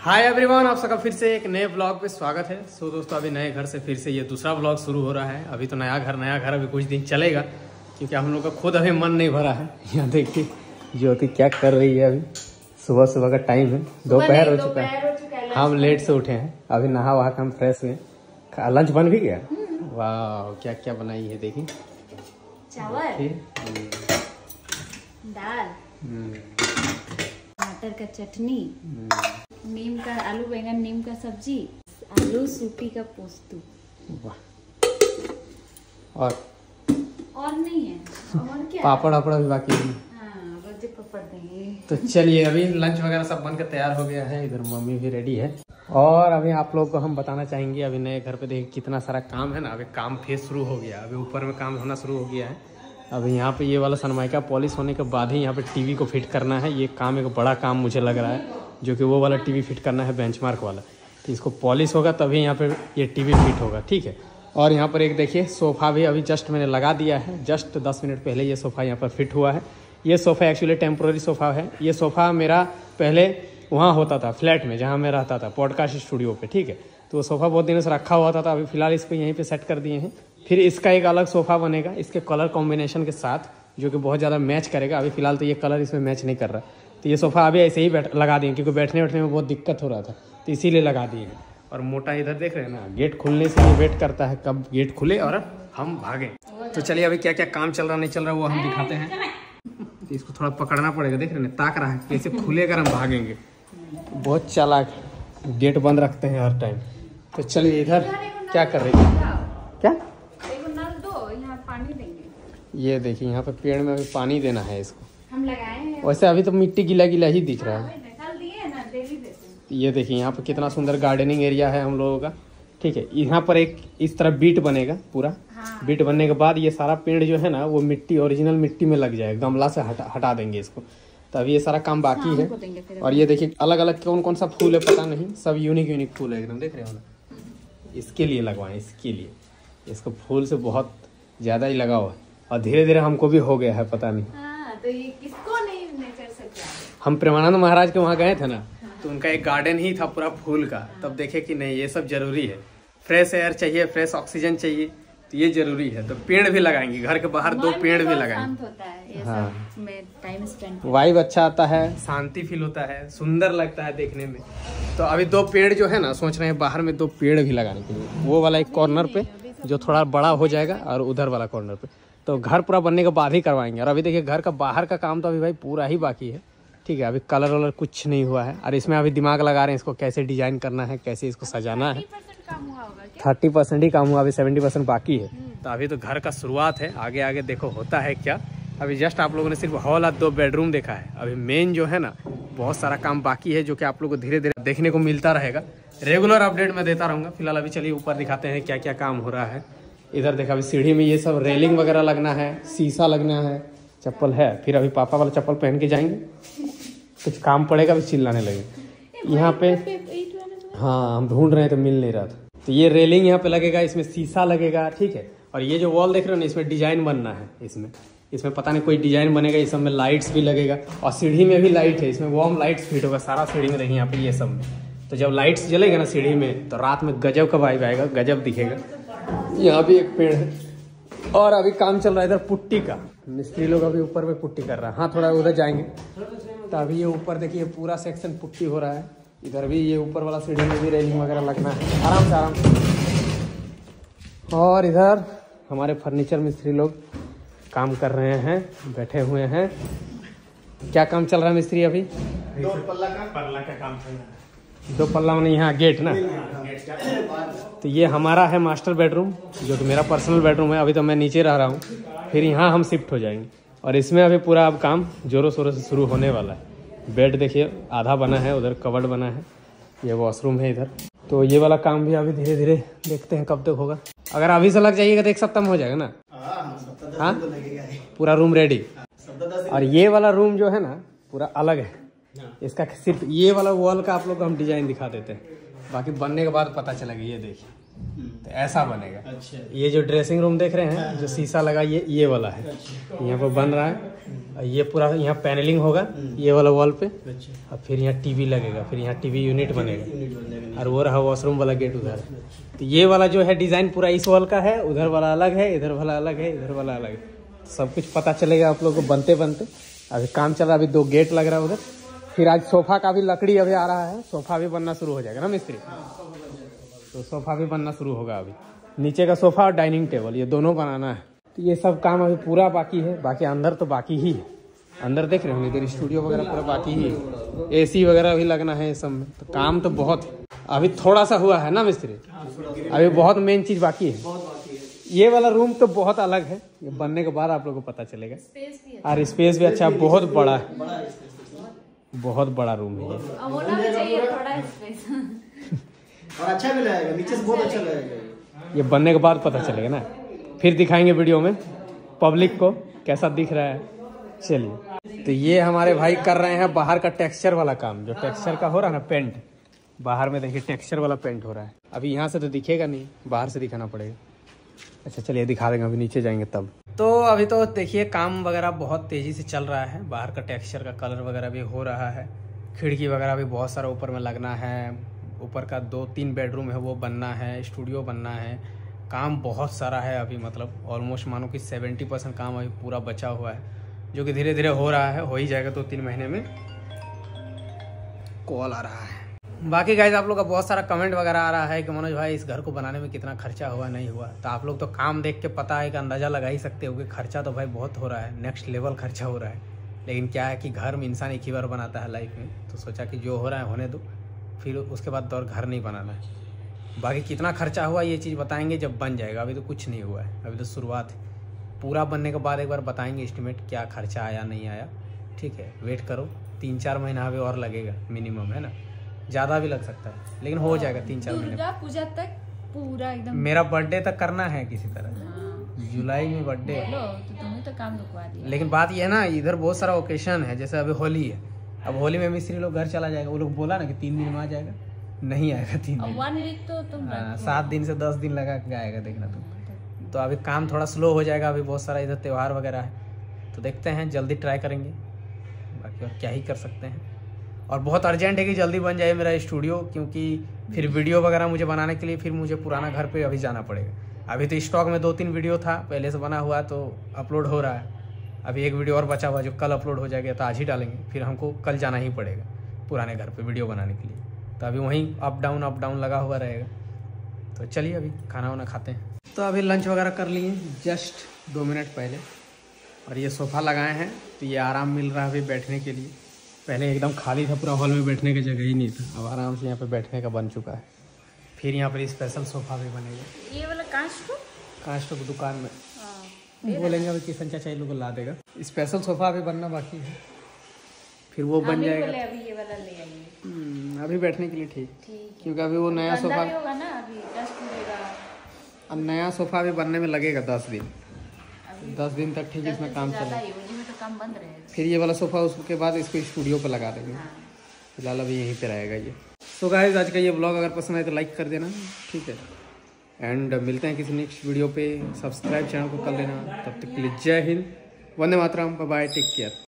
Hi everyone, आप सबका फिर से एक नए ब्लॉग पे स्वागत है। सो दोस्तों, अभी नए घर से फिर से ये दूसरा ब्लॉग शुरू हो रहा है। अभी तो नया घर अभी कुछ दिन चलेगा, क्योंकि हम लोग का खुद अभी मन नहीं भरा है। यहाँ देखिए ज्योति क्या कर रही है। अभी सुबह का टाइम है, दोपहर हो चुका है। हम लेट से उठे हैं, अभी नहा वहा के हम फ्रेश हुए। लंच बन भी गया। वाह, क्या क्या बनाई है देखिए। चावल, दाल, टमाटर का चटनी, नीम का आलू बैंगन नीम का सब्जी, आलू सूपी का पोस्तू। और नहीं है। और क्या? पापड़ वापड़ भी बाकी है। हाँ, रोजे पापड़ देंगे। तो चलिए, अभी लंच वगैरह सब बनकर तैयार हो गया है। इधर मम्मी भी रेडी है। और अभी आप लोग को हम बताना चाहेंगे, अभी नए घर पे देखिए कितना सारा काम है ना। अभी काम फिर शुरू हो गया, अभी ऊपर में काम होना शुरू हो गया है। अभी यहाँ पे ये वाला सनमाइका पॉलिश होने के बाद ही यहाँ पे टीवी को फिट करना है। ये काम एक बड़ा काम मुझे लग रहा है, जो कि वो वाला टीवी फिट करना है बेंचमार्क वाला। तो इसको पॉलिश होगा तभी यहाँ पे ये टीवी फिट होगा, ठीक है। और यहाँ पर एक देखिए सोफ़ा भी अभी जस्ट मैंने लगा दिया है। जस्ट 10 मिनट पहले ये सोफ़ा यहाँ पर फिट हुआ है। ये सोफ़ा एक्चुअली टेम्प्रोरी सोफ़ा है। ये सोफ़ा मेरा पहले वहाँ होता था फ्लैट में, जहाँ मैं रहता था पॉडकास्ट स्टूडियो पे, ठीक है। तो वो सोफ़ा बहुत दिनों से रखा हुआ था। अभी फिलहाल इसको यहीं पे सेट कर दिए हैं। फिर इसका एक अलग सोफ़ा बनेगा इसके कलर कॉम्बिनेशन के साथ, जो कि बहुत ज़्यादा मैच करेगा। अभी फिलहाल तो ये कलर इसमें मैच नहीं कर रहा, तो ये सोफ़ा अभी ऐसे ही लगा दिए, क्योंकि बैठने में बहुत दिक्कत हो रहा था, तो इसीलिए लगा दिए हैं। और मोटा इधर देख रहे हैं ना, गेट खुलने से ये वेट करता है कब गेट खुले और हम भागें। तो चलिए, अभी क्या क्या काम चल रहा नहीं चल रहा वो हम दिखाते हैं। तो इसको थोड़ा पकड़ना पड़ेगा, देख रहे हैं ताक रहा है, कैसे खुलेगा हम भागेंगे। बहुत चालाक, गेट बंद रखते हैं हर टाइम। तो चलिए, इधर क्या कर रही है, क्या पानी देंगे। ये देखिए यहाँ पे पेड़ में अभी पानी देना है इसको, हम लगाए हैं। वैसे अभी तो मिट्टी गीला गीला ही दिख रहा है। ये देखिए यहाँ पे कितना सुंदर गार्डनिंग एरिया है हम लोगों का, ठीक है। यहाँ पर एक इस तरह बीट बनेगा पूरा। हाँ। बीट बनने के बाद ये सारा पेड़ जो है ना, वो मिट्टी ओरिजिनल मिट्टी में लग जाएगा। गमला से हटा देंगे इसको। तो अभी ये सारा काम बाकी है। और ये देखिए अलग अलग कौन कौन सा फूल है पता नहीं, सब यूनिक फूल है एकदम, देख रहे हो ना। इसके लिए लगवाएं, इसके लिए। इसको फूल से बहुत ज्यादा ही लगा हुआ, और धीरे धीरे हमको भी हो गया है, पता नहीं। हाँ, तो ये किसको नहीं कर सकता। हम प्रेमानंद महाराज के वहाँ गए थे ना, तो उनका एक गार्डन ही था पूरा फूल का। तब देखे कि नहीं, ये सब जरूरी है। फ्रेश एयर चाहिए, फ्रेश ऑक्सीजन चाहिए, तो ये जरूरी है। तो पेड़ भी लगाएंगे, घर के बाहर 2 पेड़ भी लगाएंगे। हाँ, टाइम स्पेंड, वाइब अच्छा आता है, शांति फील होता है, सुंदर लगता है देखने में। तो अभी 2 पेड़ जो है ना, सोच रहे हैं बाहर में 2 पेड़ भी लगाने के लिए। वो वाला एक कॉर्नर पे जो थोड़ा बड़ा हो जाएगा, और उधर वाला कॉर्नर पे। तो घर पूरा बनने के बाद ही करवाएंगे। और अभी देखिए घर का बाहर का काम तो अभी भाई पूरा ही बाकी है, ठीक है। अभी कलर वलर कुछ नहीं हुआ है, और इसमें अभी दिमाग लगा रहे हैं इसको कैसे डिजाइन करना है, कैसे इसको सजाना है। 30% ही काम हुआ, अभी 70% बाकी है। तो अभी तो घर का शुरुआत है, आगे आगे देखो होता है क्या। अभी जस्ट आप लोगों ने सिर्फ हॉल और 2 बेडरूम देखा है। अभी मेन जो है ना, बहुत सारा काम बाकी है, जो कि आप लोग को धीरे धीरे देखने को मिलता रहेगा। रेगुलर अपडेट मैं देता रहूँगा। फिलहाल अभी चलिए ऊपर दिखाते हैं क्या क्या काम हो रहा है। इधर देखा, अभी सीढ़ी में ये सब रेलिंग वगैरह लगना है, शीशा लगना है, चप्पल है। फिर अभी पापा वाला चप्पल पहन के जाएंगे, कुछ काम पड़ेगा भी चिल्लाने लगे यहाँ पे। हाँ, हम ढूंढ रहे हैं तो मिल नहीं रहा था। तो ये रेलिंग यहाँ पे लगेगा, इसमें शीशा लगेगा, ठीक है। और ये जो वॉल देख रहे हो ना, इसमें डिजाइन बनना है। इसमें पता नहीं कोई डिजाइन बनेगा। इस सब में लाइट्स भी लगेगा, और सीढ़ी में भी लाइट है। इसमें वार्म लाइट्स फिट होगा सारा सीढ़ी में, देखिए यहाँ पे ये सब में। तो जब लाइट्स जलेगा ना सीढ़ी में, तो रात में गजब का वाइब आएगा, गजब दिखेगा। यहाँ भी एक पेड़ है। और अभी काम चल रहा है इधर पुट्टी का, मिस्त्री लोग अभी ऊपर में पुट्टी कर रहा है। हाँ, थोड़ा उधर जाएंगे। तो अभी ये ऊपर देखिए पूरा सेक्शन पुट्टी हो रहा है। इधर भी ये ऊपर वाला सीढ़ी में भी रेलिंग वगैरह लगना है, आराम से आराम से। और इधर हमारे फर्नीचर मिस्त्री लोग काम कर रहे हैं, बैठे हुए हैं। क्या काम चल रहा है मिस्त्री? अभी 2 पल्ला का काम चल रहा है। 2 पल्ला में यहाँ गेट ना। तो ये हमारा है मास्टर बेडरूम, जो कि मेरा पर्सनल बेडरूम है। अभी तो मैं नीचे रह रहा हूँ, फिर यहाँ हम शिफ्ट हो जाएंगे। और इसमें अभी पूरा अब काम जोरों शोरों से शुरू होने वाला है। बेड देखिए आधा बना है, उधर कबर्ड बना है, ये वॉशरूम है इधर। तो ये वाला काम भी अभी धीरे धीरे देखते हैं कब तक होगा। अगर अभी से लग जाइएगा तो 1 सप्ताह में हो जाएगा ना। हाँ, पूरा रूम रेडी। और ये वाला रूम जो है ना, पूरा अलग है। इसका सिर्फ ये वाला वॉल का आप लोग को हम डिजाइन दिखा देते हैं, बाकी बनने के बाद पता चलेगा। ये देखिए, तो ऐसा बनेगा। अच्छा। ये जो ड्रेसिंग रूम देख रहे हैं, जो शीशा लगा, ये वाला है। यहाँ पर बन रहा है। ये पूरा यहाँ पैनलिंग होगा ये वाला वॉल पे, अच्छा। और फिर यहाँ टीवी लगेगा, फिर यहाँ टीवी यूनिट बनेगा, और वो रहा वॉशरूम वाला गेट उधर। तो ये वाला जो है डिज़ाइन पूरा इस वॉल का है, उधर वाला अलग है, इधर वाला अलग है, इधर वाला अलग है। सब कुछ पता चलेगा आप लोग को बनते बनते। अभी काम चल रहा है, अभी 2 गेट लग रहा है उधर। फिर आज सोफा का भी लकड़ी अभी आ रहा है, सोफा भी बनना शुरू हो जाएगा ना मिस्त्री, तो सोफा भी बनना शुरू होगा। अभी नीचे का सोफा और डाइनिंग टेबल ये दोनों बनाना है। तो ये सब काम अभी पूरा बाकी है, बाकी अंदर तो बाकी ही है। अंदर देख रहे होंगे इधर स्टूडियो वगैरह पूरा बाकी ही है, एसी वगैरह भी लगना है, ये सब में तो काम तो बहुत है। अभी थोड़ा सा हुआ है ना मिस्त्री, अभी बहुत मेन चीज बाकी है। ये वाला रूम तो बहुत अलग है, ये बनने के बाद आप लोगों को पता चलेगा। और स्पेस भी अच्छा, बहुत बड़ा है, बहुत बड़ा रूम है ये। होना भी चाहिए थोड़ा स्पेस। और अच्छा भी लगेगा, नीचे से बहुत अच्छा लगेगा। ये बनने के बाद पता चलेगा ना, फिर दिखाएंगे वीडियो में पब्लिक को कैसा दिख रहा है। चलिए, तो ये हमारे भाई कर रहे हैं बाहर का टेक्सचर वाला काम, जो टेक्सचर का हो रहा है ना पेंट, बाहर में देखिए टेक्सचर वाला पेंट हो रहा है। अभी यहाँ से तो दिखेगा नहीं, बाहर से दिखाना पड़ेगा। अच्छा चलिए दिखा देंगे, अभी नीचे जाएंगे तब। तो अभी तो देखिए काम वगैरह बहुत तेज़ी से चल रहा है, बाहर का टेक्सचर का कलर वगैरह भी हो रहा है, खिड़की वगैरह भी बहुत सारा ऊपर में लगना है, ऊपर का 2-3 बेडरूम है वो बनना है, स्टूडियो बनना है, काम बहुत सारा है अभी। मतलब ऑलमोस्ट मानो कि 70% काम अभी पूरा बचा हुआ है, जो कि धीरे धीरे हो रहा है, हो ही जाएगा 2-3 महीने में। कॉल आ रहा है। बाकी गाइस आप लोग का बहुत सारा कमेंट वगैरह आ रहा है कि मनोज भाई इस घर को बनाने में कितना खर्चा हुआ नहीं हुआ। तो आप लोग तो काम देख के पता है कि अंदाज़ा लगा ही सकते हो कि खर्चा तो भाई बहुत हो रहा है, नेक्स्ट लेवल खर्चा हो रहा है। लेकिन क्या है कि घर में इंसान एक ही बार बनाता है लाइफ में, तो सोचा कि जो हो रहा है होने दो, फिर उसके बाद और घर नहीं बनाना है। बाकी कितना खर्चा हुआ ये चीज़ बताएंगे जब बन जाएगा, अभी तो कुछ नहीं हुआ है, अभी तो शुरुआत है। पूरा बनने के बाद एक बार बताएंगे एस्टिमेट क्या खर्चा आया नहीं आया। ठीक है, वेट करो, 3-4 महीना अभी और लगेगा मिनिमम, है ना, ज़्यादा भी लग सकता है, लेकिन हो जाएगा 3-4 महीने। दुर्गा पूजा तक पूरा एकदम। मेरा बर्थडे तक करना है किसी तरह, जुलाई में बर्थडे है। तो तुम्हें तो काम रुकवा दिया। लेकिन बात यह है ना, इधर बहुत सारा ओकेशन है, जैसे अभी होली है, अब होली में मिस्त्री लोग घर चला जाएगा, वो लोग बोला ना कि 3 दिन में आ जाएगा, नहीं आएगा 3 दिन, 1 वीक तो तुम 7 दिन से 10 दिन लगा के आएगा, देखना तुम। तो अभी काम थोड़ा स्लो हो जाएगा, अभी बहुत सारा इधर त्यौहार वगैरह है, तो देखते हैं, जल्दी ट्राई करेंगे, बाकी और क्या ही कर सकते हैं। और बहुत अर्जेंट है कि जल्दी बन जाए मेरा स्टूडियो, क्योंकि फिर वीडियो वगैरह मुझे बनाने के लिए फिर मुझे पुराना घर पे अभी जाना पड़ेगा। अभी तो स्टॉक में 2-3 वीडियो था पहले से बना हुआ, तो अपलोड हो रहा है। अभी एक वीडियो और बचा हुआ जो कल अपलोड हो जाएगा, तो आज ही डालेंगे, फिर हमको कल जाना ही पड़ेगा पुराने घर पे वीडियो बनाने के लिए। तो अभी वहीं अप डाउन लगा हुआ रहेगा। तो चलिए अभी खाना वाना खाते हैं। तो अभी लंच वगैरह कर लिए जस्ट 2 मिनट पहले, और ये सोफ़ा लगाए हैं, तो ये आराम मिल रहा है अभी बैठने के लिए। पहले एकदम खाली था, पूरा हॉल में बैठने की जगह ही नहीं था, अब आराम से यहाँ पे बैठने का बन चुका है। फिर यहाँ पर स्पेशल सोफ़ा भी बनेगा, ये वाला कांच की दुकान में बोलेंगे, अभी किशन चाचा इन लोग को ला देगा। स्पेशल सोफ़ा अभी बनना बाकी है, फिर वो बन जाएगा। अभी ये वाला ले आइए, अभी बैठने के लिए ठीक, क्योंकि अभी वो नया सोफ़ा होगा ना, अभी डस्ट उड़ेगा। अब नया सोफ़ा भी बनने में लगेगा 10 दिन, 10 दिन तक ठीक इसमें काम चलेगा। तो काम बंद रहेगा। फिर ये वाला सोफ़ा उसके बाद इसको स्टूडियो पर लगा देंगे, फिलहाल अभी यहीं पे रहेगा ये। तो गाइस आज का ये ब्लॉग अगर पसंद आए तो लाइक कर देना, ठीक है, एंड मिलते हैं किसी नेक्स्ट वीडियो पे। सब्सक्राइब चैनल को कर लेना। तब तक के लिए जय Hind, Vande Mataram, bye bye, take care.